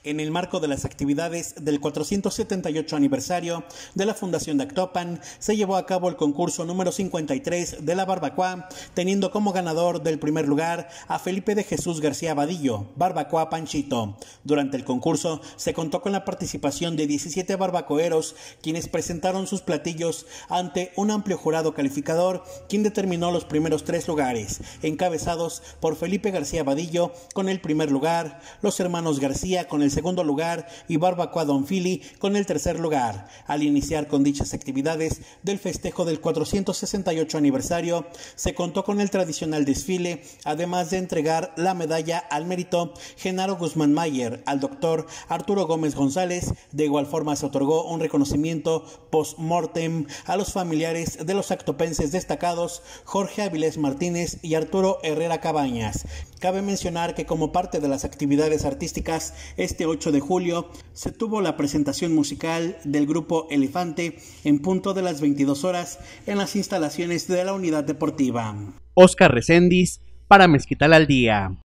En el marco de las actividades del 478 aniversario de la Fundación de Actopan, se llevó a cabo el concurso número 53 de la barbacoa, teniendo como ganador del primer lugar a Felipe de Jesús García Vadillo, Barbacoa Panchito. Durante el concurso se contó con la participación de 17 barbacoeros, quienes presentaron sus platillos ante un amplio jurado calificador, quien determinó los primeros 3 lugares, encabezados por Felipe García Vadillo con el primer lugar, los hermanos García con el segundo lugar y Barbacoa Don Fili con el tercer lugar. Al iniciar con dichas actividades del festejo del 468 aniversario, se contó con el tradicional desfile, además de entregar la medalla al mérito Genaro Guzmán Mayer al doctor Arturo Gómez González. De igual forma se otorgó un reconocimiento post-mortem a los familiares de los actopenses destacados Jorge Avilés Martínez y Arturo Herrera Cabañas. Cabe mencionar que como parte de las actividades artísticas, este 8 de julio se tuvo la presentación musical del grupo Elefante en punto de las 22 horas en las instalaciones de la unidad deportiva. Oscar Reséndiz para Mezquital al Día.